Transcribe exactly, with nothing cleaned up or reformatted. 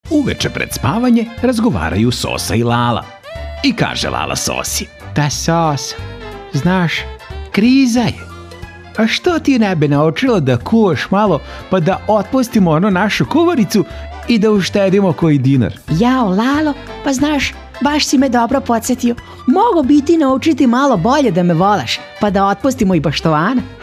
Uveče pred spavanje razgovaraju Sosa i Lala. I kaže Lala Sosi: Ta Sosa, znaš, kriza je. A što ti ne bi naučila da kuvaš malo pa da otpustimo ono našu kuvaricu i da uštedimo koji dinar? Jao, Lalo, pa znaš, baš si me dobro podsjetio. Mogu bi ti naučiti malo bolje da me volaš, pa da otpustimo i Baštovana.